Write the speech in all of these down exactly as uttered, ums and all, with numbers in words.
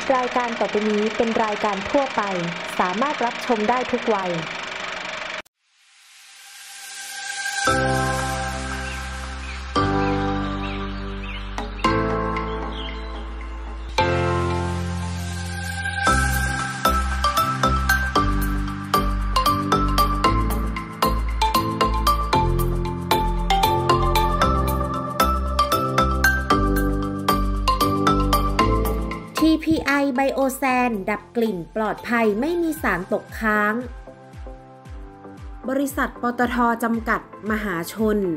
รายการต่อไปนี้เป็นรายการทั่วไปสามารถรับชมได้ทุกวัยที พี ไอ Biosan ดับกลิ่นปลอดภัยไม่มีสารตกค้าง บริษัทปตท.จำกัดมหาชน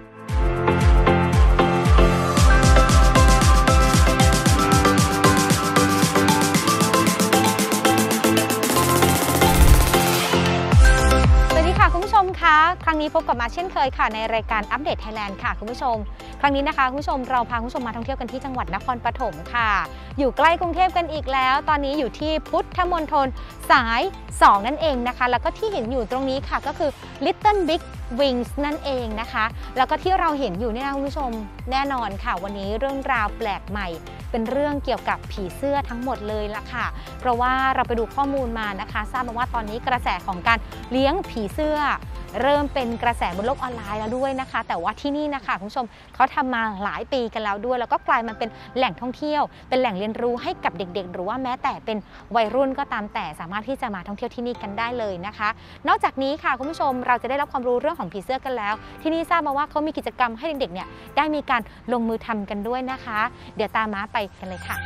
คุณผู้ชมคะครั้งนี้พบกับมาเช่นเคยค่ะในรายการอัปเดตไทยแลนด์ค่ะคุณผู้ชมครั้งนี้นะคะคุณผู้ชมเราพาคุณผู้ชมมาท่องเที่ยวกันที่จังหวัดนครปฐมค่ะอยู่ใกล้กรุงเทพกันอีกแล้วตอนนี้อยู่ที่พุทธมณฑลสายสองนั่นเองนะคะแล้วก็ที่เห็นอยู่ตรงนี้ค่ะก็คือ Little Big Wings นั่นเองนะคะแล้วก็ที่เราเห็นอยู่เนี่ยนะคุณผู้ชมแน่นอนค่ะวันนี้เรื่องราวแปลกใหม่เป็นเรื่องเกี่ยวกับผีเสื้อทั้งหมดเลยล่ะค่ะเพราะว่าเราไปดูข้อมูลมานะคะทราบมาว่าตอนนี้กระแสของการเลี้ยงผีเสื้อเริ่มเป็นกระแสบนโลกออนไลน์แล้วด้วยนะคะแต่ว่าที่นี่นะคะคุณผู้ชมเขาทำมาหลายปีกันแล้วด้วยแล้วก็กลายมาเป็นแหล่งท่องเที่ยวเป็นแหล่งเรียนรู้ให้กับเด็กๆหรือว่าแม้แต่เป็นวัยรุ่นก็ตามแต่สามารถที่จะมาท่องเที่ยวที่นี่กันได้เลยนะคะนอกจากนี้ค่ะคุณผู้ชมเราจะได้รับความรู้เรื่องของผีเสื้อกันแล้วที่นี่ทราบมาว่าเขามีกิจกรรมให้เด็กๆเนี่ยได้มีการลงมือทำกันด้วยนะคะเดี๋ยวตามมาไปกันเลยค่ะ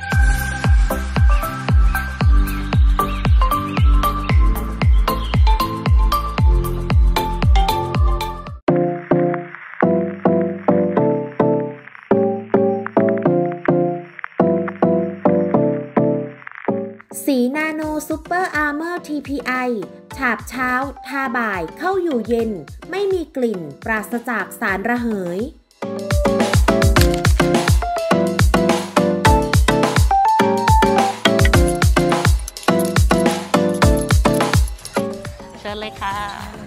สีนาโนซูเปอร์อาร์เมอร์ ที พี ไอ ฉาบเช้าทาบ่ายเข้าอยู่เย็นไม่มีกลิ่นปราศจากสารระเหยเชิญเลยค่ะ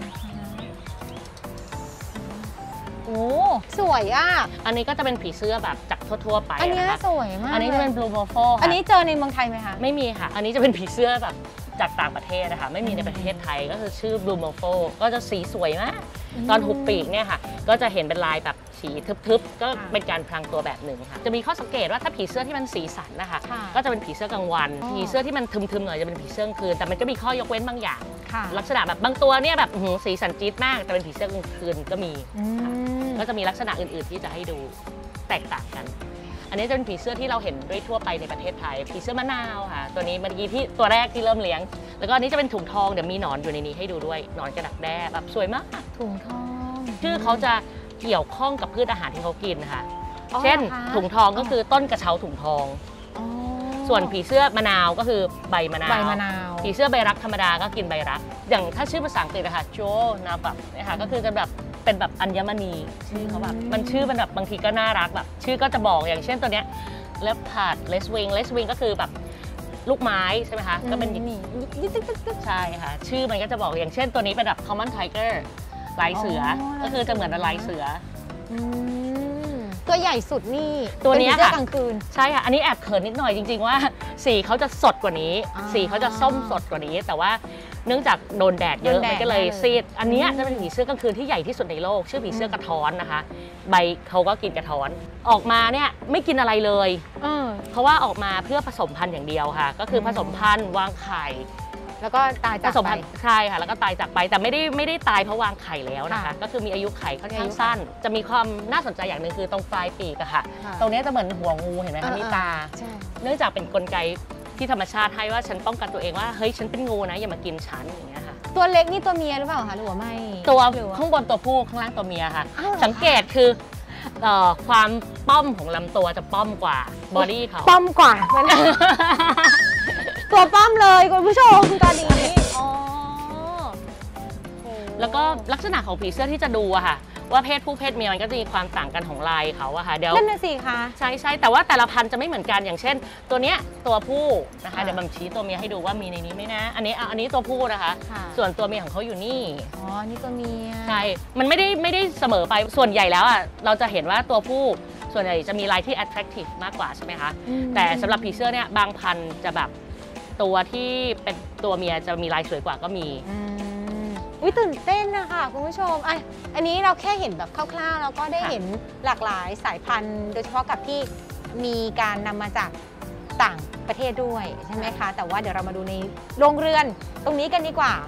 โอ้สวยอ่ะอันนี้ก็จะเป็นผีเสื้อแบบจากทั่วๆไปอันนี้สวยมากอันนี้จะเป็น Blue Morpho อันนี้เจอในเมืองไทยไหมคะไม่มีค่ะอันนี้จะเป็นผีเสื้อแบบจากต่างประเทศนะคะไม่มีในประเทศไทยก็คือชื่อ Blue Morpho ก็จะสีสวยมากตอนหุบปีกเนี่ยค่ะก็จะเห็นเป็นลายแบบสีทึบๆก็เป็นการพรางตัวแบบหนึ่งค่ะจะมีข้อสังเกตว่าถ้าผีเสื้อที่มันสีสันนะคะก็จะเป็นผีเสื้อกลางวันผีเสื้อที่มันทึมๆหน่อยจะเป็นผีเสื้อกลางคืนแต่มันก็มีข้อยกเว้นบางอย่างลักษณะแบบบางตัวเนี่ยแบบสีสันจี๊ดมากแต่เป็นผีเสื้อกลางคืนก็มีก็จะมีลักษณะอื่นๆที่จะให้ดูแตกต่างกันอันนี้จะเป็นผีเสื้อที่เราเห็นด้วยทั่วไปในประเทศไทยผีเสื้อมะนาวค่ะตัวนี้เมื่อกี้ที่ตัวแรกที่เริ่มเลี้ยงแล้วก็อันนี้จะเป็นถุงทองเดี๋ยวมีหนอนอยู่ในนี้ให้ดูด้วยหนอนกระดักแด้แบบสวยมากถุงทองชื่อเขาจะเกี่ยวข้องกับพืชอาหารที่เขากินนะคะเช่นถุงทองก็คือต้นกระเช้าถุงทองส่วนผีเสื้อมะนาวก็คือใบมะนาวผีเสื้อใบรักธรรมดาก็กินใบรักอย่างถ้าชื่อภาษาอังกฤษนะคะโจนาแบบนะคะก็คือจะแบบเป็นแบบอัญมณีชื่อเขาแบบมันชื่อมันแบบบางทีก็น่ารักแบบชื่อก็จะบอกอย่างเช่นตัวเนี้ยเลฟพาร์ดเลสวิงเลสวิงก็คือแบบลูกไม้ใช่ไหมคะก็เป็นใช่ค่ะชื่อมันก็จะบอกอย่างเช่นตัวนี้เป็นแบบ common tiger ลายเสือก็คือจะเหมือนลายเสือตัวใหญ่สุดนี่ตัวนี้ค่ะกลางคืนใช่ค่ะอันนี้แอบเขินนิดหน่อยจริงๆว่าสีเขาจะสดกว่านี้สีเขาจะส้มสดกว่านี้แต่ว่าเนื่องจากโดนแดดเยอะมันก็เลยซีดอันนี้จะเป็นผีเสื้อกลางคืนที่ใหญ่ที่สุดในโลกชื่อผีเสื้อกระท้อนนะคะใบเขาก็กินกระท้อนออกมาเนี่ยไม่กินอะไรเลยเพราะว่าออกมาเพื่อผสมพันธุ์อย่างเดียวค่ะก็คือผสมพันธุ์วางไข่แล้วก็ตายจากไปใช่ค่ะแล้วก็ตายจากไปแต่ไม่ได้ไม่ได้ตายเพราะวางไข่แล้วนะคะก็คือมีอายุไข่ค่อนข้างสั้นจะมีความน่าสนใจอย่างหนึ่งคือตรงปลายปีกอะค่ะตรงนี้จะเหมือนหัวงูเห็นไหมคะมีตาเนื่องจากเป็นกลไกที่ธรรมชาติให้ว่าฉันป้องกันตัวเองว่าเฮ้ยฉันเป็นงูนะอย่ามากินฉันอย่างเงี้ยค่ะตัวเล็กนี่ตัวเมียหรือเปล่าคะหรือว่าไม่ตัวข้างบนตัวผู้ข้างล่างตัวเมียค่ะสังเกตคือความป้อมของลำตัวจะป้อมกว่าบอดี้เขาป้อมกว่าตัวป้อมเลยคุณผู้ชมตอนนี้แล้วก็ลักษณะของผีเสื้อที่จะดูอะค่ะว่าเพศผู้เพศเมียมันก็จะมีความต่างกันของลายเขาอะค่ะเดี๋ยวนั่นน่ะสิคะใช่ใช่แต่ว่าแต่ละพันธุ์จะไม่เหมือนกันอย่างเช่นตัวเนี้ยตัวผู้นะคะเดี๋ยวบัมชี้ตัวเมียให้ดูว่ามีในนี้ไหมนะอันนี้อันนี้ตัวผู้นะคะส่วนตัวเมียของเขาอยู่นี่อ๋อนี่ตัวเมียใช่มันไม่ได้ไม่ได้เสมอไปส่วนใหญ่แล้วอะเราจะเห็นว่าตัวผู้ส่วนใหญ่จะมีลายที่ attractive มากกว่าใช่ไหมคะแต่สำหรับผีเสื้อเนี่ยบางพันธุ์จะแบบตัวที่เป็นตัวเมียจะมีลายสวยกว่าก็มีอุ้ยตื่นเต้นนะคะคุณผู้ชมไออันนี้เราแค่เห็นแบบคร่าวๆแล้วก็ได้เห็นหลากหลายสายพันธุ์โดยเฉพาะกับที่มีการนำมาจากต่างประเทศด้วยใช่ไหมคะแต่ว่าเดี๋ยวเรามาดูในโรงเรือนตรงนี้กันดีกว่า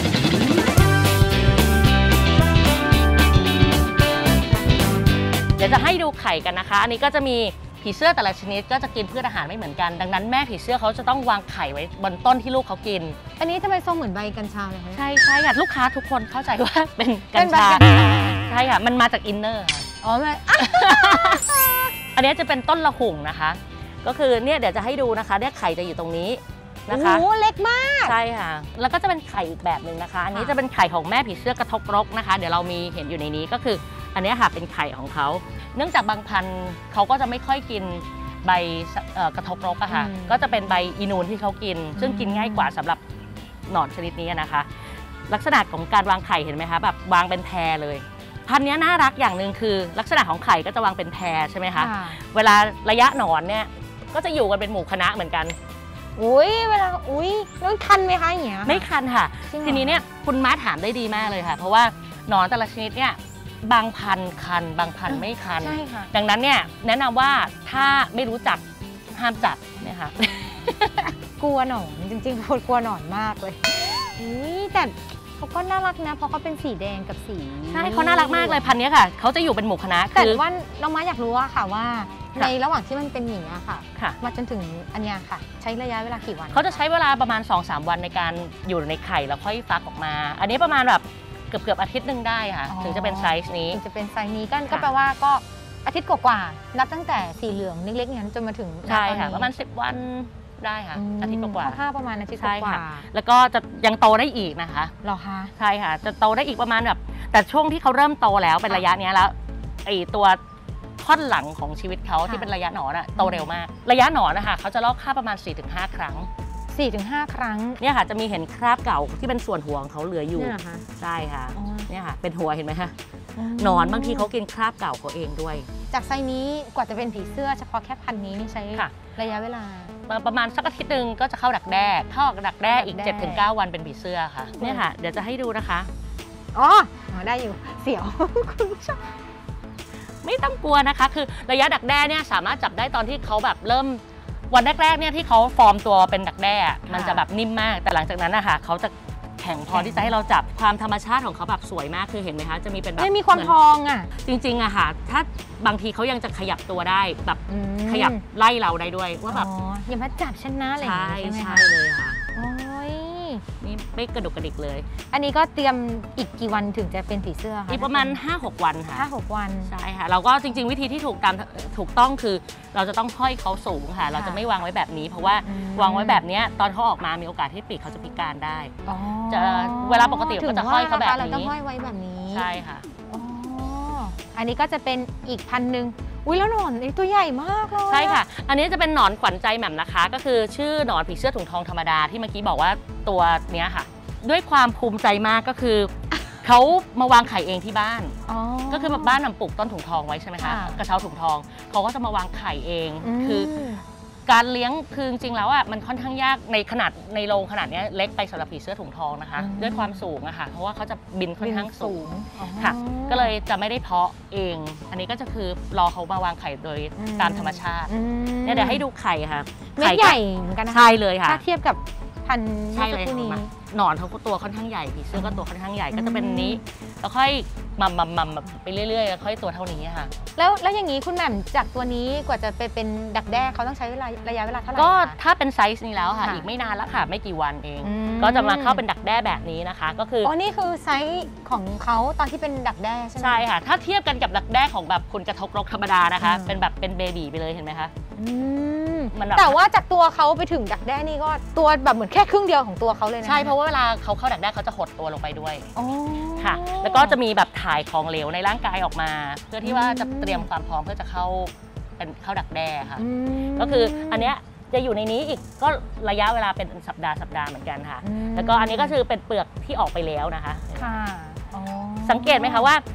เดี๋ยวจะให้ดูไข่กันนะคะอันนี้ก็จะมีผีเสื้อแต่ละชนิดก็จะกินพืชอาหารไม่เหมือนกันดังนั้นแม่ผีเสื้อเขาจะต้องวางไข่ไว้บนต้นที่ลูกเขากินอันนี้ทำไมทรงเหมือนใบกัญชาเลยคะใช่ใช่ค่ะลูกค้าทุกคนเข้าใจว่าเป็นกัญชาใช่ค่ะมันมาจากอินเนอร์ค่ะอ๋อไม่อันนี้จะเป็นต้นละหุ่งนะคะก็คือเนี่ยเดี๋ยวจะให้ดูนะคะเนี่ยไข่จะอยู่ตรงนี้นะคะโอ้เล็กมากใช่ค่ะแล้วก็จะเป็นไข่อีกแบบหนึ่งนะคะอันนี้จะเป็นไข่ของแม่ผีเสื้อกระทบรกนะคะเดี๋ยวเรามีเห็นอยู่ในนี้ก็คืออันนี้ค่ะเป็นไข่ของเขาเนื่องจากบางพันธุ์เขาก็จะไม่ค่อยกินใบกระทบรกอะค่ะก็จะเป็นใบอีนูนที่เขากินซึ่งกินง่ายกว่าสำหรับหนอนชนิดนี้นะคะลักษณะของการวางไข่เห็นไหมคะแบบวางเป็นแพรเลยพันธุ์นี้น่ารักอย่างหนึ่งคือลักษณะของไข่ก็จะวางเป็นแพรใช่ไหมคะเวลาระยะหนอนเนี่ยก็จะอยู่กันเป็นหมู่คณะเหมือนกันอุ้ยเวลาอุ้ยแล้วคันไหมคะอย่างเงี้ยไม่คันค่ะทีนี้เนี่ยคุณม้าถามได้ดีมากเลยค่ะเพราะว่าหนอนแต่ละชนิดเนี่ยบางพันคันบางพันไม่คันดังนั้นเนี่ยแนะนำว่าถ้าไม่รู้จักห้ามจับนะคะกลัวหนอนจริงๆคนกลัวหนอนมากเลยอุ้ยแต่เขาก็น่ารักนะเพราะเขาเป็นสีแดงกับสีใช่เขาน่ารักมากเลยพันนี้ค่ะเขาจะอยู่เป็นหมู่คณะแต่ว่าน้องม้าอยากรู้ว่าค่ะว่าในระหว่างที่มันเป็นอย่างนี้ค่ะมาจนถึงอันนี้ค่ะใช้ระยะเวลากี่วันเขาจะใช้เวลาประมาณ สองสาม วันในการอยู่ในไข่แล้วค่อยฟักออกมาอันนี้ประมาณแบบเกือบเกือบอาทิตย์หนึ่งได้ค่ะถึงจะเป็นไซส์นี้ถึงจะเป็นไซส์นี้ก็แปลว่าก็อาทิตย์กว่าๆนับตั้งแต่สีเหลืองเล็กๆนั้นจนมาถึงใช่ค่ะประมาณสิบวันได้ค่ะอาทิตย์กว่าผ้าประมาณอาทิตย์กว่าแล้วก็จะยังโตได้อีกนะคะหรอคะใช่ค่ะจะโตได้อีกประมาณแบบแต่ช่วงที่เขาเริ่มโตแล้วเป็นระยะนี้แล้วไอตัวท่อนหลังของชีวิตเขาที่เป็นระยะหนอนอะโตเร็วมากระยะหนอนนะคะเขาจะลอกคราบประมาณ สี่ถึงห้า ครั้งสี่ถึงห้า ครั้งเนี่ยค่ะจะมีเห็นคราบเก่าที่เป็นส่วนหัวของเขาเหลืออยู่ใช่ค่ะเนี่ยค่ะเป็นหัวเห็นไหมคะหนอนบางทีเขากินคราบเก่าเขาเองด้วยจากไซนี้กว่าจะเป็นผีเสื้อเฉพาะแค่พันนี้นี่ใช้ระยะเวลาประมาณสักอาทิตย์หนึ่งก็จะเข้าดักแด้เข้าดักแด้อีก เจ็ดถึงเก้า วันเป็นผีเสื้อค่ะเนี่ยค่ะเดี๋ยวจะให้ดูนะคะอ๋อได้อยู่เสียวคุณผู้ชมไม่ต้องกลัวนะคะคือระยะดักแด้เนี่ยสามารถจับได้ตอนที่เขาแบบเริ่มวันแรกๆเนี่ยที่เขาฟอร์มตัวเป็นดักแด้มันจะแบบนิ่มมากแต่หลังจากนั้นนะคะเขาจะแข็งพอที่จะให้เราจับความธรรมชาติของเขาแบบสวยมากคือเห็นไหมคะจะมีเป็นแบบมีความทองอ่ะจริงๆอะค่ะถ้าบางทีเขายังจะขยับตัวได้แบบขยับไล่เราได้ด้วยว่าแบบอย่ามาจับฉันนะอะไรอย่างเงี้ยใช่เลยค่ะโอ้ยนี่ไม่กระดุกกระดิกเลยอันนี้ก็เตรียมอีกกี่วันถึงจะเป็นผีเสื้อคะอีกประมาณ ห้าหก วันค่ะห้าหก วันใช่ค่ะเราก็จริงๆวิธีที่ถูกตามถูกต้องคือเราจะต้องห้อยเขาสูงค่ะเราจะไม่วางไว้แบบนี้เพราะว่าวางไว้แบบนี้ตอนเขาออกมามีโอกาสที่ปีกเขาจะพิการได้จะเวลาปกติก็จะห้อยเขาแบบนี้เราต้องห้อยไว้แบบนี้ใช่ค่ะอ๋ออันนี้ก็จะเป็นอีกพันหนึ่งอุ้ยแล้วหนอนนี่ตัวใหญ่มากเลยใช่ค่ะอันนี้จะเป็นหนอนขวัญใจแหม่มนะคะก็คือชื่อหนอนผีเสื้อถุงทองธรรมดาที่เมื่อกี้บอกว่าตัวเนี้ยค่ะด้วยความภูมิใจมากก็คือเขามาวางไข่เองที่บ้านก็คือแบบบ้านนำปลูกต้นถุงทองไว้ใช่ไหมคะกระเช้าถุงทองเขาก็จะมาวางไข่เองคือการเลี้ยงคือจริงๆแล้วอ่ะมันค่อนข้างยากในขนาดในโรงขนาดนี้เล็กไปสำหรับผีเสื้อถุงทองนะคะด้วยความสูงอะค่ะเพราะว่าเขาจะบินค่อนข้างสูงค่ะก็เลยจะไม่ได้เพาะเองอันนี้ก็จะคือรอเขามาวางไข่โดยตามธรรมชาติเนี่ยเดี๋ยวให้ดูไข่ค่ะเม็ดใหญ่เหมือนกันนะใช่เลยค่ะถ้าเทียบกับพันใช่เลยหนอนเขาตัวค่อนข้างใหญ่ผีเสื้อก็ตัวค่อนข้างใหญ่ก็จะเป็นนี้แล้วค่อยมัมมัมมัมไปเรื่อยๆค่อยตัวเท่านี้ค่ะแล้วแล้วอย่างนี้คุณแหม่มจากตัวนี้กว่าจะไปเป็นดักแด้เขาต้องใช้เวลาระยะเวลาเท่าไหร่ก็ถ้าเป็นไซส์นี้แล้วค่ะอีกไม่นานแล้วค่ะไม่กี่วันเองก็จะมาเข้าเป็นดักแด้แบบนี้นะคะก็คืออ๋อนี่คือไซส์ของเขาตอนที่เป็นดักแด้ใช่ไหมใช่ค่ะถ้าเทียบกันกับดักแด้ของแบบคุณกระทบรกธรรมดานะคะเป็นแบบเป็นเบบีไปเลยเห็นไหมคะแต่ว่าจากตัวเขาไปถึงดักแด้นี่ก็ตัวแบบเหมือนแค่ครึ่งเดียวของตัวเขาเลยนะใช่เพราะว่าเวลาเขาเข้าดักแด้เขาจะหดตัวลงไปด้วยค่ะแล้วก็จะมีแบบถ่ายของเหลวในร่างกายออกมาเพื่อที่ว่าจะเตรียมความพร้อมเพื่อจะเข้าเป็นเข้าดักแด้ค่ะก็คืออันเนี้ยจะอยู่ในนี้อีกก็ระยะเวลาเป็นสัปดาห์สัปดาห์เหมือนกันค่ะแล้วก็อันนี้ก็คือเป็นเปลือกที่ออกไปแล้วนะคะค่ะสังเกตไหมคะว่า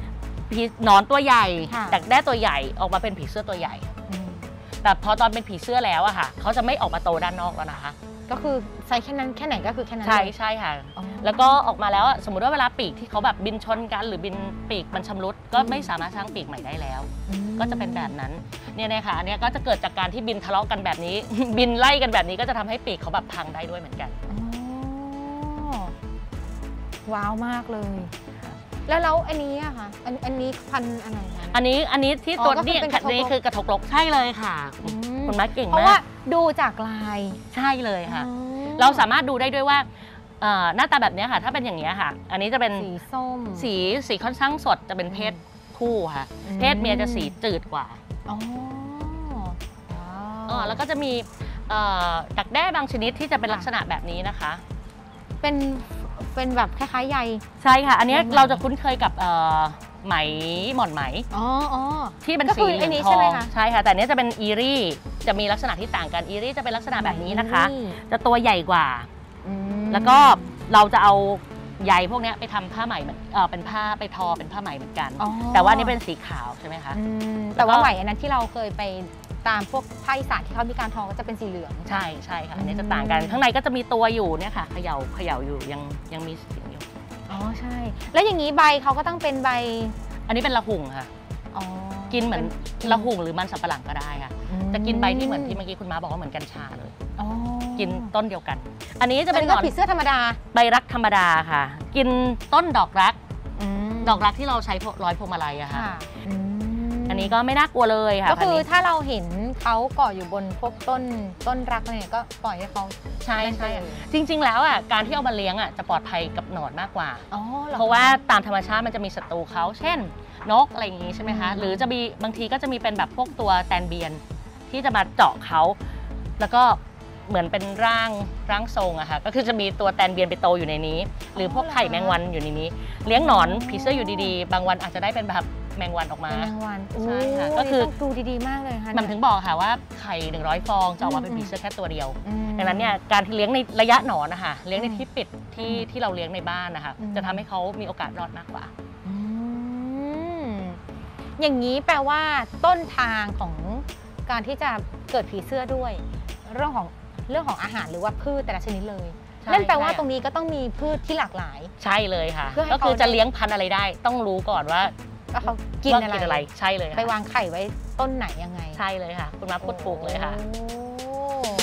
ผีหนอนตัวใหญ่ค่ะดักแด้ตัวใหญ่ออกมาเป็นผีเสื้อตัวใหญ่อืมแต่พอตอนเป็นผีเสื้อแล้วอะค่ะเขาจะไม่ออกมาโตด้านนอกแล้วนะคะก็คือไซส์แค่นั้นแค่ไหนก็คือแค่นั้นใช่เลยใช่ค่ะอ๋อแล้วก็ออกมาแล้วอะสมมุติว่าเวลาปีกที่เขาแบบบินชนกันหรือบินปีกมันชำรุดก็ไม่สามารถสร้างปีกใหม่ได้แล้วอืมก็จะเป็นแบบนั้นเนี่ยนะคะอันเนี้ยก็จะเกิดจากการที่บินทะเลาะกันแบบนี้ บินไล่กันแบบนี้ก็จะทำให้ปีกเขาแบบพังได้ด้วยเหมือนกันอ๋อว้าวมากเลย แล้วแล้วอันนี้อะคะอันอันนี้พันธุ์อะไรคะอันนี้อันนี้ที่ตัวอ๋อก็คือนี่เป็นกระทกนี่คือกระทกลกใช่เลยค่ะอืมคุณแม่เก่งเพราะมาว่าก ดูจากลายใช่เลยค่ะอ๋อเราสามารถดูได้ด้วยว่าเอ่อหน้าตาแบบเนี้ยค่ะ ถ้าเป็นอย่างเนี้ยค่ะ อันนี้จะเป็นสีส้มสีสีค่อนข้างสดจะเป็นเพศผู้ค่ะอืมเพศเมียจะสีจืดกว่าอ๋อว้าวอ๋อแล้วก็จะมีเอ่อดักแด้บางชนิดที่จะเป็นลักษณะแบบนี้นะคะเป็นเป็นแบบคล้ายๆใยใช่ค่ะ อันเนี้ยไหมเราจะคุ้นเคยกับเอ่อไหมหม่อนไหมอ๋ออ๋อที่เป็นก็สีคือเหลือัอน งนี้ทใช่อไหมงคะใช่ค่ะแต่อันเนี้ยจะเป็นอีรี่จะมีลักษณะที่ต่างกันอีรี่จะเป็นลักษณะแบบนี้นะคะนี่จะตัวใหญ่กว่าอืมแล้วก็เราจะเอาใยพวกเนี้ยไปทำผ้าไหมเหมือนเออเป็นผ้าไปทอเป็นผ้าไหมเหมือนกันอ๋อแต่ว่าอันนี้เป็นสีขาวใช่ไหมคะอืมแล้แต่วก็ว่าไหมอันนั้นที่เราเคยไปตามพวกภาคอีสานที่เขามีการทอก็จะเป็นสีเหลืองใช่ใช่ค่ะอันนี้อืมจะต่างกันข้างในก็จะมีตัวอยู่เนี่ยค่ะเขย่าเขย่าอยู่ยังยังมีเสียงอยู่อ๋อใช่ แล้วอย่างนี้ใบเขาก็ต้องเป็นใบอันนี้เป็นละหุ่งค่ะอ๋อกินเหมือนป็ละหุ่งหรือมันสับปะหลังก็ได้ค่ะอืมจะกินใบที่เหมือนที่เมื่อกี้คุณม้าบอกว่าเหมือนกัญชาเลยอ๋อกินต้นเดียวกัน อันนี้จะจะเป็เป็น นหนก็อนผีเสื้อธรรมดาใบรักธรรมดาค่ะ กินต้นดอกรักมดอกรักที่เราใช้ร้อยพวงมาลัยอะค่ะค่ะอืมอันนี้ก็ไม่น่ากลัวเลยค่ะก็คือพันธุ์นี้ถ้าเราเห็นเขาเกาะอยู่บนพวกต้นต้นรักเนี่ยก็ปล่อยให้เขาใช่เล่นไปใช่เลยจริง ๆ แล้วอ่ะการที่เอามาเลี้ยงอ่ะจะปลอดภัยกับหนอนมากกว่าอ๋อหอเพราะว่าตามธรรมชาติมันจะมีศัตรูเขาเช่น นกอะไรอย่างงี้ใช่ไหมคะอืมหรือจะมีบางทีก็จะมีเป็นแบบพวกตัวแตนเบียนที่จะมาเจาะเขาแล้วก็เหมือนเป็นร่างร่างทรงอะค่ะก็คือจะมีตัวแตนเบียนไปโตอยู่ในนี้ หรือพวกไข่แมงวันอยู่ในนี้ เลี้ยงหนอนผีเสื้ออยู่ดีๆ บางวันอาจจะได้เป็นแบบแมงวันออกมาเป็นแมงวันใช่ค่ะโอ้ก็คือต้องดูดีๆมากเลยค่ะมันถึงบอกค่ะว่าไข่หนึ่งร้อยฟองจะออกมาเป็นอืมผีเสื้อแค่ตัวเดียวอืมดังนั้นเนี่ยการที่เลี้ยงในระยะหนอนนะคะเลี้ยงในอืมที่ปิดที่อืมที่เราเลี้ยงในบ้านนะคะอืมจะทำให้เขามีโอกาสรอดมากกว่าอืมอย่างนี้แปลว่าต้นทางของการที่จะเกิดผีเสื้อด้วย เรื่องของเรื่องของอาหารหรือว่าพืชแต่ละชนิดเลยใช่นั่นแปลว่าใช่ตรงนี้ก็ต้องมีพืชที่หลากหลายใช่เลยค่ะเพื่อให้ก็คือเขาได้จะเลี้ยงพันธุ์อะไรได้ ต้องรู้ก่อนว่าว่าเขากินว่าอะไรกินอะไรใช่เลยค่ะไปวางไข่ไว้ต้นไหนยังไงใช่เลยค่ะ คุณมาพูดถูกเลยค่ะโอ้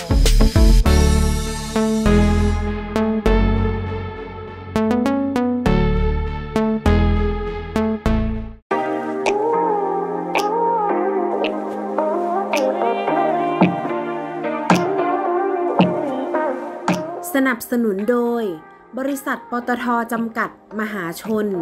สนับสนุนโดย บริษัทปตทจำกัดมหาชน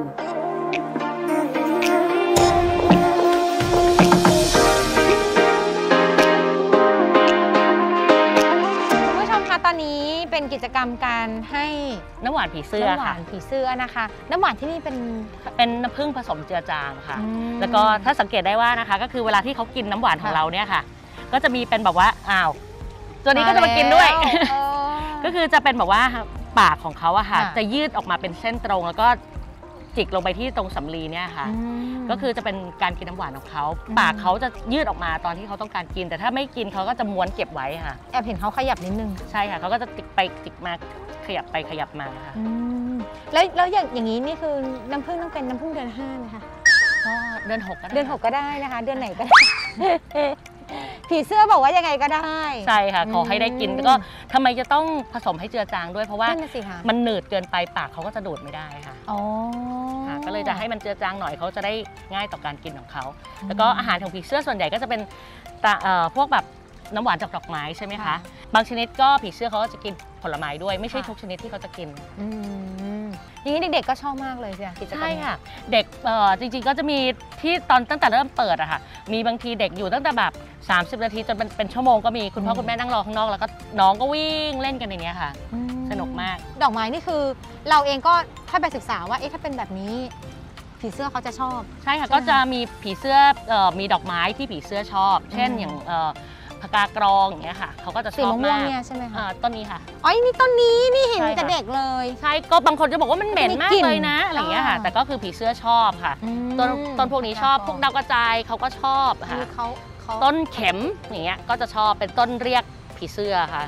คุณผู้ชมคะตอนนี้เป็นกิจกรรมการให้น้ำหวานผีเสื้อน้ำหวาค่ะนผีเสื้อนะคะ น้ำหวานที่นี่เป็นเป็นน้ำผึ้งผสมเจือจางค่ะอืมแล้วก็ถ้าสังเกตได้ว่านะคะ ก็คือเวลาที่เขากินน้ำหวานของค่ะเราเนี่ยค่ะ ก็จะมีเป็นแบบว่าอ้าวตัวนี้ก็จะมากินด้วยมาแล้วเออก็คือจะเป็นแบบว่าปากของเขาอะค่ะค่ะจะยืดออกมาเป็นเส้นตรง แล้วก็จิกลงไปที่ตรงสำลีเนี่ยค่ะอืมก็คือจะเป็นการกินน้ำหวานของเขาอืมปากเขาจะยืดออกมาตอนที่เขาต้องการกิน แต่ถ้าไม่กินเขาก็จะม้วนเก็บไว้ค่ะแอบเห็นเขาขยับนิดนึงใช่ค่ะเขาก็จะจิกไปจิกมาขยับไปขยับมาค่ะอืมแล้วแล้วอย่างอย่างนี้นี่คือน้ำผึ้งต้องเป็นน้ำผึ้งเดือนห้านะคะก็เดือนหกก็ได้เดือนหกก็ได้นะคะ เดือนไหนก็ได้ ผีเสื้อบอกว่ายังไงก็ได้ใช่ค่ะขอให้ได้กินอืมแล้วก็ทำไมจะต้องผสมให้เจือจางด้วยเพราะว่านั่นน่ะสิคะมันหนืดเกินไปปากเขาก็จะดูดไม่ได้ค่ะอ๋อค่ะก็เลยจะให้มันเจือจางหน่อยเขาจะได้ง่ายต่อการกินของเขา แล้วก็อาหารของผีเสื้อส่วนใหญ่ก็จะเป็นตะเอ่อพวกแบบน้ำหวานจากดอกไม้ใช่ไหมคะค่ะบางชนิดก็ผีเสื้อเขาก็จะกินผลไม้ด้วยไม่ใช่ค่ะทุกชนิดที่เขาจะกินอืมอย่างนี้เด็กๆก็ชอบมากเลยจ้ะกิจกรรมใช่ค่ะ เด็กเอ่อจริงๆก็จะมีที่ตอนตั้งแต่เริ่มเปิดอะค่ะมีบางทีเด็กอยู่ตั้งแต่แบบสามสิบนาทีจนเป็นเป็นชั่วโมงก็มีคุณพ่อคุณแม่นั่งรอข้างนอกแล้วก็น้องก็วิ่งเล่นกันในเนี้ยค่ะอืมสนุกมากดอกไม้นี่คือ เราเองก็ถ้าไปศึกษาว่าเอ๊ะถ้าเป็นแบบนี้ ผีเสื้อเขาจะชอบใช่ค่ะใช่ไหมก็จะมีผีเสื้อเอ่อมีดอกไม้ที่ผีเสื้อชอบ เช่นอืมอย่างเอ่อพกากรองอย่างเงี้ยค่ะเขาก็จะชอบมากเนี่ยใช่ไหมคะต้นนี้ค่ะอ๋อนี่ต้นนี้นี่เห็นแต่เด็กเลยใช่ก็บางคนจะบอกว่ามันเหม็นมากเลยนะอะไรอย่างเงี้ยค่ะแต่ก็คือผีเสื้อชอบค่ะต้นต้นพวกนี้ชอบพวกดาวกระจายเขาก็ชอบค่ะต้นเข็มอย่างเงี้ยก็จะชอบเป็นต้นเรียกผีเสื้อค่ะ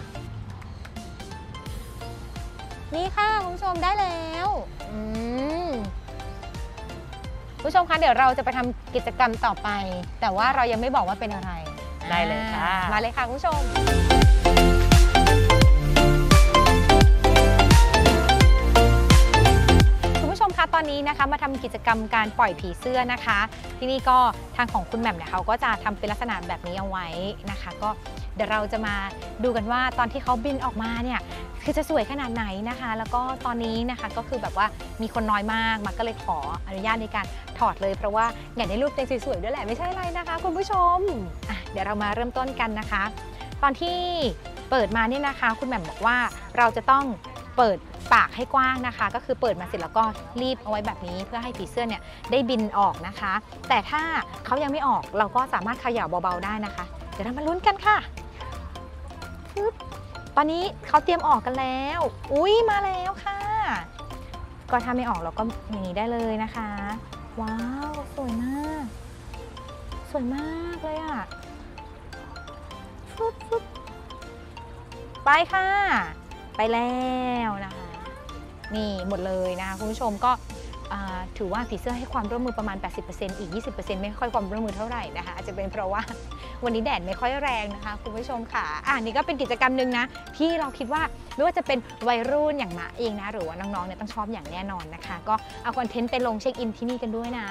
นี่ค่ะคุณผู้ชมได้แล้วผู้ชมคะเดี๋ยวเราจะไปทำกิจกรรมต่อไปแต่ว่าเรายังไม่บอกว่าเป็นอะไรได้เลยค่ะมาเลยค่ะคุณผู้ชมคุณผู้ชมคะตอนนี้นะคะมาทำกิจกรรมการปล่อยผีเสื้อนะคะที่นี่ก็ทางของคุณแหม่มเนี่ยเขาก็จะทำเป็นลักษณะแบบนี้เอาไว้นะคะก็เดี๋ยวเราจะมาดูกันว่าตอนที่เขาบินออกมาเนี่ยคือจะสวยขนาดไหนนะคะแล้วก็ตอนนี้นะคะก็คือแบบว่ามีคนน้อยมากมาก็เลยขออนุญาตในการถอดเลยเพราะว่าอยากได้รูปเต็มสวยๆด้วยแหละไม่ใช่อะไรนะคะคุณผู้ชมอ่ะเดี๋ยวเรามาเริ่มต้นกันนะคะตอนที่เปิดมาเนี่ยนะคะคุณแหม่มบอกว่าเราจะต้องเปิดปากให้กว้างนะคะก็คือเปิดมาเสร็จแล้วก็รีบเอาไว้แบบนี้เพื่อให้ผีเสื้อเนี่ยได้บินออกนะคะแต่ถ้าเขายังไม่ออกเราก็สามารถเขย่าเบาๆได้นะคะเดี๋ยวเรามาลุ้นกันค่ะตอนนี้เขาเตรียมออกกันแล้วอุ้ยมาแล้วค่ะก็ถ้าไม่ออกเราก็อย่างนี้ได้เลยนะคะว้าวสวยมากสวยมากเลยอ่ะฟึบฟึบไปค่ะไปแล้วนะคะนี่หมดเลยนะคะคุณผู้ชมก็ถือว่าผีเสื้อให้ความร่วมมือประมาณ แปดสิบเปอร์เซ็นต์ อีก ยี่สิบเปอร์เซ็นต์ ไม่ค่อยความร่วมมือเท่าไหร่นะคะอาจจะเป็นเพราะว่าวันนี้แดดไม่ค่อยแรงนะคะคุณผู้ชมค่ะอ่านี่ก็เป็นกิจกรรมหนึ่งนะที่เราคิดว่าไม่ว่าจะเป็นวัยรุ่นอย่างมาเองนะหรือว่าน้องๆเนี่ยต้องชอบอย่างแน่นอนนะคะก็เอาคอนเทนต์ไปลงเช็คอินที่นี่กันด้วยนะ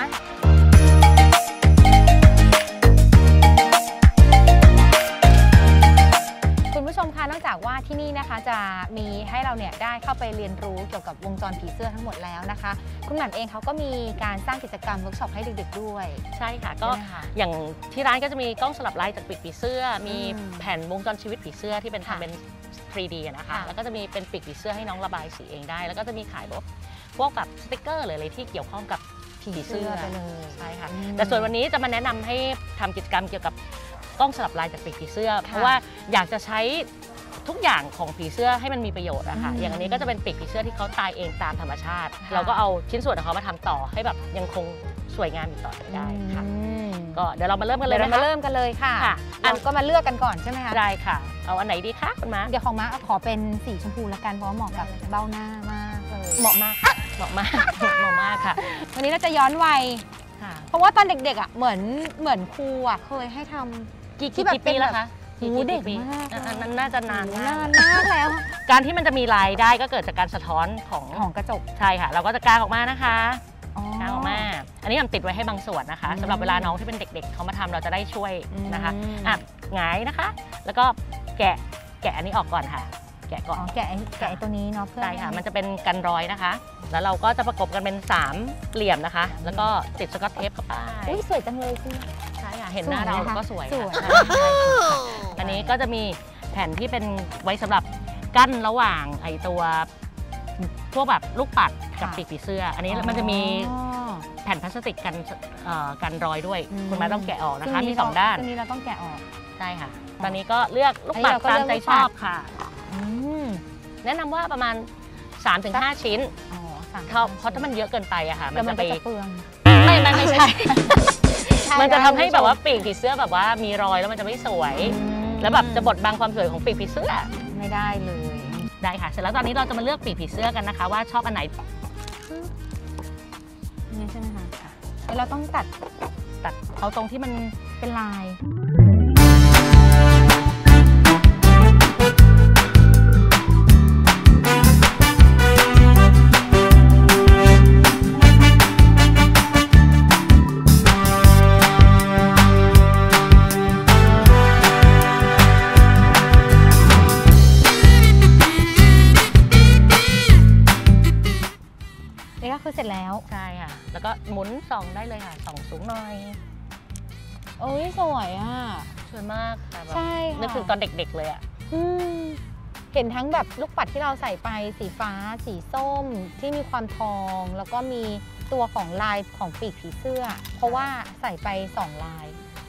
คุณผู้ชมคะนอกจากว่าที่นี่นะคะจะมีให้เราเนี่ยได้เข้าไปเรียนรู้เกี่ยวกับวงจรผีเสื้อทั้งหมดแล้วนะคะคุณแหม่มเองเขาก็มีการสร้างกิจกรรมเวิร์กช็อปให้เด็กๆด้วยใช่ค่ะก็อย่างที่ร้านก็จะมีกล้องสลับลายจากปีกผีเสื้อมีแผ่นวงจรชีวิตผีเสื้อที่เป็นทำเป็น ทรี ดี นะคะแล้วก็จะมีเป็นปีกผีเสื้อให้น้องระบายสีเองได้แล้วก็จะมีขายแบบพวกแบบสติกเกอร์หรืออะไรที่เกี่ยวข้องกับผีเสื้อไปเลยใช่ค่ะแต่ส่วนวันนี้จะมาแนะนำให้ทำกิจกรรมเกี่ยวกับกล้องสลับลายจากปีกผีเสื้อเพราะว่าอยากจะใช้ทุกอย่างของผีเสื้อให้มันมีประโยชน์อะค่ะอย่างอันนี้ก็จะเป็นปีกผีเสื้อที่เขาตายเองตามธรรมชาติเราก็เอาชิ้นส่วนของเขามาทำต่อให้แบบยังคงสวยงามอยู่ต่อไปได้ค่ะก็เดี๋ยวเรามาเริ่มกันเลยนะคะมาเริ่มกันเลยค่ะเราก็มาเลือกกันก่อนใช่ไหมคะได้ค่ะเอาอันไหนดีคะคุณม้าเดี๋ยวของม้าขอเป็นสีชมพูละกันเพราะเหมาะกับเบ้าหน้ามากเลยเหมาะมากเหมาะมากเหมาะมากค่ะวันนี้เราจะย้อนวัยเพราะว่าตอนเด็กๆอ่ะเหมือนเหมือนครูอ่ะเคยให้ทำกี่กี่ปีแล้วคะเด็กมากนั้นน่าจะนานนานมากแล้วการที่มันจะมีลายได้ก็เกิดจากการสะท้อนของของกระจกใช่ค่ะเราก็จะกางออกมานะคะกางออกมาอันนี้ทำติดไว้ให้บางส่วนนะคะสำหรับเวลาน้องที่เป็นเด็กๆเขามาทำเราจะได้ช่วยนะคะอ่ะหงายนะคะแล้วก็แกะแกะอันนี้ออกก่อนค่ะแกะก่อนแกะแกะตัวนี้เนาะเพื่อใช่ค่ะมันจะเป็นกันรอยนะคะแล้วเราก็จะประกบกันเป็นสามเหลี่ยมนะคะแล้วก็ติดสกอตเทปเข้าไปอุ้ยสวยจังเลยคุณใช่ค่ะเห็นหน้าเราก็สวยอันนี้ก็จะมีแผ่นที่เป็นไว้สำหรับกั้นระหว่างไอตัวพวกแบบลูกปัดกับปีกผีเสื้ออันนี้มันจะมีแผ่นพลาสติกกันกันรอยด้วยคุณมาต้องแกะออกนะคะมีสองด้านตรงนี้เราต้องแกะออกใช่ค่ะตอนนี้ก็เลือกลูกปัดตามใจชอบค่ะแนะนำว่าประมาณ สามถึงห้า ชิ้นเพราะถ้ามันเยอะเกินไปอะค่ะมันจะไปเปลืองไม่ไม่ไม่ใช่มันจะทำให้แบบว่าปีกผีเสื้อแบบว่ามีรอยแล้วมันจะไม่สวยแล้วแบบจะบดบังความสวยของปีกผีเสื้อไม่ได้เลยได้ค่ะเสร็จแล้วตอนนี้เราจะมาเลือกปีกผีเสื้อกันนะคะว่าชอบอันไหนนี่ใช่ไหมคะเราต้องตัดตัดเอาตรงที่มันเป็นลายคือเสร็จแล้วใช่ค่ะแล้วก็หมุนส่องได้เลยค่ะส่องสูงหน่อยโอ้ยสวยอ่ะสวยมากค่ะใช่นึกถึงตอนเด็กๆเลยอ่ะเห็นทั้งแบบลูกปัดที่เราใส่ไปสีฟ้าสีส้มที่มีความทองแล้วก็มีตัวของลายของปีกผีเสื้อเพราะว่าใส่ไปสองลาย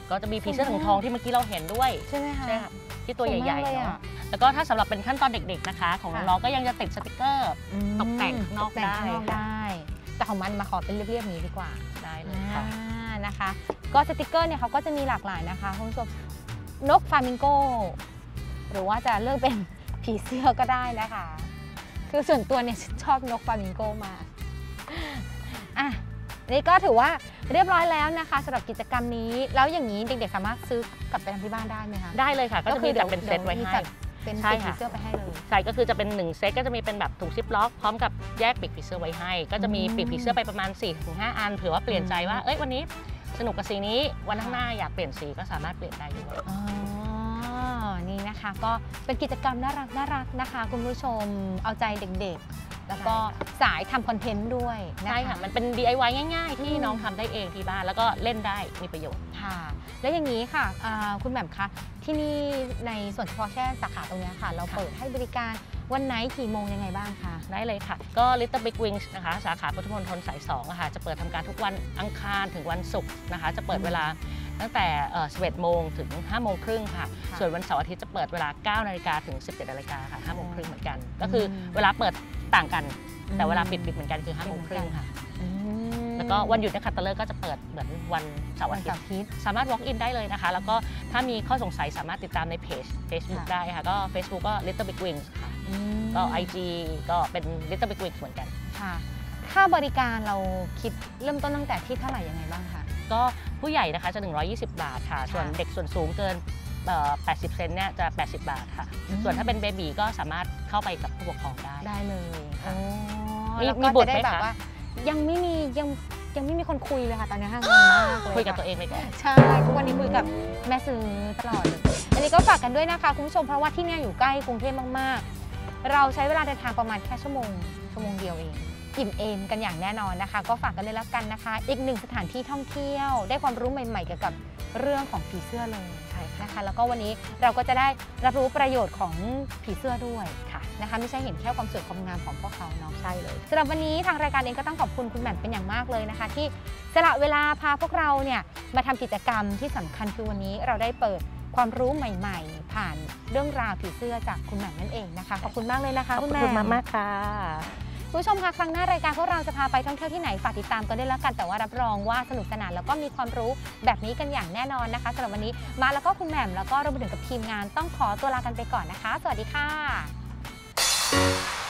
ก็จะมีผีเสื้อถุงทองที่เมื่อกี้เราเห็นด้วยใช่ไหมคะใช่ค่ะที่ตัวใหญ่ๆสวยมากเลยเนาะอะแล้วก็ถ้าสำหรับเป็นขั้นตอนเด็กๆนะคะของค่ะน้องๆก็ยังจะติดสติกเกอร์อืมตกแต่งข้างนอกตแต่งข้างนอกได้ได้ แต่ของมันมาขอเป็นเรียบๆนี้ดีกว่าได้เลยค่ะอ่านะคะ ก็สติกเกอร์เนี่ยเขาก็จะมีหลากหลายนะคะคุณผู้ชมนกฟลามิงโกหรือว่าจะเลือกเป็นผีเสื้อก็ได้นะคะ คือส่วนตัวเนี่ยชอบนกฟลามิงโกมากอ่ะนี่ก็ถือว่าเรียบร้อยแล้วนะคะสำหรับกิจกรรมนี้แล้วอย่างนี้เด็กๆสามารถซื้อกลับไปทำที่บ้านได้ไหมคะได้เลยค่ะก็จะมีแบบเป็นเซตไว้ให้เป็นใช่เป็นผีค่ะเสื้อไปให้เลยใช่ก็คือจะเป็นหนึ่งเซตก็จะมีเป็นแบบถุงซิปล็อกพร้อมกับแยกปีกผีเสื้อไว้ให้ ก็จะมีอืมปีกผีเสื้อไปประมาณ สี่ถึงห้า อันเผื่อว่าเปลี่ยนใจว่าอืมเอ้ยวันนี้สนุกกับสีนี้วันข้างหน้าอยากเปลี่ยนสีก็สามารถเปลี่ยนได้ด้วยอ๋อ นี่นะคะก็เป็นกิจกรรมน่ารักน่ารักนะคะ คุณผู้ชมเอาใจเด็กๆ แล้วก็สายทำคอนเทนต์ด้วยนะคะใช่ค่ะมันเป็น ดี ไอ วาย ง่ายๆ ที่อืมน้องทำได้เองที่บ้านแล้วก็เล่นได้มีประโยชน์ค่ะ แล้วอย่างนี้ค่ะอ่าคุณแหม่มคะที่นี่ในส่วนเฉพาะแค่สาขาตรงเนี้ยค่ะ เราค่ะเปิดให้บริการวันไหนกี่โมงยังไงบ้างคะได้เลยค่ะ ก็ Little Big Wings นะคะ สาขาพุทธมณฑลสายสองอะค่ะจะเปิดทำการทุกวันอังคารถึงวันศุกร์นะคะ จะเปิดเวลาตั้งแต่เอ่อสิบเอ็ดโมงถึงห้าโมงครึ่งค่ะค่ะส่วนวันเสาร์อาทิตย์จะเปิดเวลาเก้านาฬิกาถึงสิบเจ็ดนาฬิกาค่ะห้าโมงครึ่งเหมือนกัน ก็คือเวลาเปิดต่างกัน แต่เวลาปิดปิดเหมือนกันคือห้าโมงครึ่งค่ะอืมแล้วก็วันหยุดนักขัตฤกษ์ก็จะเปิดเหมือนวันเสาร์วัอาน ทิตเสาร์ย์อาทิตย์สามารถ walk in ได้เลยนะคะ แล้วก็ถ้ามีข้อสงสัยสามารถติดตามในเพจ Facebook ค่ะได้ค่ะ ก็ Facebook ก็ Little Big Wings ค่ะอืมก็ ไอ จี ก็เป็น Little Big Wings เหมือนกันค่ะค่าบริการเราคิดเริ่มต้นตั้งแต่ที่เท่าไหร่ยังไงบ้างคะก็ผู้ใหญ่นะคะจะหนึ่งร้อยยี่สิบบาทค่ะ ส่วนเด็กส่วนสูงเกินเอ่อแปดสิบเซนเนี่ยจะแปดสิบบาทค่ะอืมส่วนถ้าเป็นเบบีก็สามารถเข้าไปกับผู้ปกครองได้ได้เลยค่ะโอ้มีแล้วมีก็บุตจะรได้ไหมแบบคะว่า ยังไม่มียังยังไม่มีคนคุยเลยค่ะตอนนี้ห้างงงมากเลยคุยกับะตัวเองไปก่อนใช่ทุกวันนี้คุยกับแม่ซื้อตลอดเลยอันนี้ก็ฝากกันด้วยนะคะคุณผู้ชมเพราะว่าที่เนี่ยอยู่ใกล้กรุงเทพมากๆ เราใช้เวลาเดินทางประมาณแค่ชั่วโมงชั่วโมงเดียวเองอิ่มเอมกันอย่างแน่นอนนะคะ ก็ฝากกันเลยแล้วกันนะคะ อีกหนึ่งสถานที่ท่องเที่ยว ได้ความรู้ใหม่ๆเกี่ยวกับเรื่องของผีเสื้อเลยใช่นะคะ แล้วก็วันนี้เราก็จะได้รับรู้ประโยชน์ของผีเสื้อด้วยค่ะนะคะไม่ใช่เห็นแค่ความสวยความงามของพวกเขาเนาะใช่เลยสำหรับวันนี้ทางรายการเองก็ต้องขอบคุณคุณแหม่มเป็นอย่างมากเลยนะคะ ที่สละเวลาพาพวกเราเนี่ยมาทำกิจกรรมที่สำคัญคือวันนี้เราได้เปิดความรู้ใหม่ๆ ผ่านเรื่องราวผีเสื้อจากคุณแหม่มนั่นเองนะคะขอบคุณมากเลยนะคะขอบคุณคุแหม่ณมมากๆค่ะคุณผู้ชมคะครั้งหน้ารายการพวกเราจะพาไปท่องเที่ยวที่ไหนฝากติดตามกันด้วยแล้วกันแต่ว่ารับรองว่าสนุกสนานแล้วก็มีความรู้แบบนี้กันอย่างแน่นอนนะคะสำหรับวันนี้มาแล้วก็คุณแหม่มแล้วก็รวมไปถึงกับทีมงานต้องขอตัวลากันไปก่อนนะคะ สวัสดีค่ะ